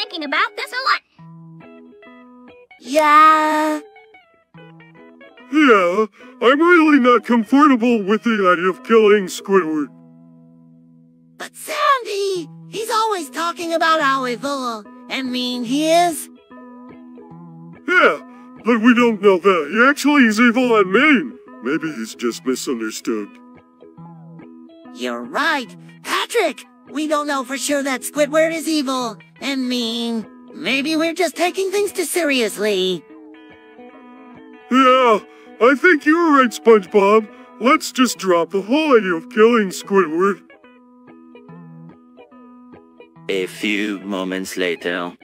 thinking about this a lot. Yeah. Yeah, I'm really not comfortable with the idea of killing Squidward. But Sandy, he's always talking about how evil and mean he is. Yeah, but we don't know that. He actually is evil and mean. Maybe he's just misunderstood. You're right. Patrick, we don't know for sure that Squidward is evil and mean. Maybe we're just taking things too seriously. Yeah, I think you're right, SpongeBob. Let's just drop the whole idea of killing Squidward. A few moments later.